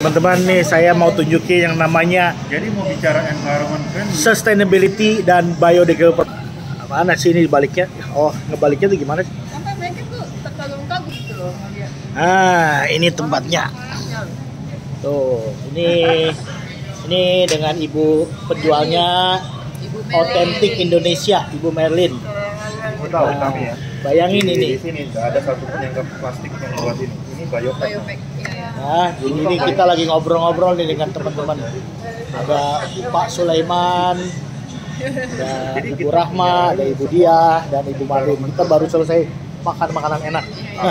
teman-teman nih saya mau tunjukin yang namanya Jadi mau bicara environment friendly. sustainability dan biodegradable. Mana sih ini baliknya? Oh, ngebaliknya tuh gimana sih? Sampai mereka tuh terkagum-kagum gitu loh ngeliat. Ah, ini tempatnya. Tuh, ini dengan ibu penjualnya Ibu otentik Indonesia, Ibu Merlin. Mau tahu kami ya. Bayangin Di ini. sini nggak ada satupun yang plastik yang buat ini. Ini biopack. Biopack. Iya. Nah, ini kita lagi ngobrol-ngobrol nih dengan teman-teman. Ada Pak Sulaiman, ada Ibu Rahma, ada Ibu Diah, dan Ibu Marlin. Kita baru selesai makan makanan enak.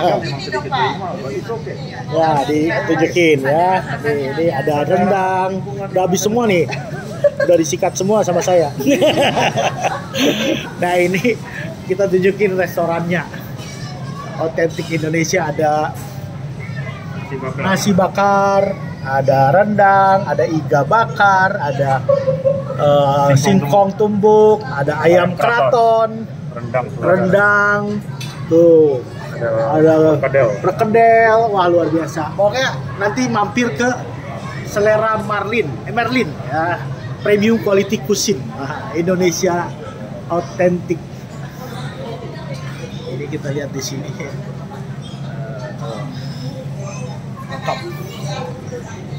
Ya, ditunjukin ya. Ini ada rendang, udah habis semua nih. Udah disikat semua sama saya. Nah, ini kita tunjukin restorannya. Otentik Indonesia, ada nasi bakar, ada rendang, ada iga bakar, ada singkong tumbuk, ada ayam kraton, rendang, tuh ada perkedel, wah luar biasa. Pokoknya nanti mampir ke Selera Merlin ya, premium quality cuisine, Indonesia otentik. Ini kita lihat di sini. Mantap.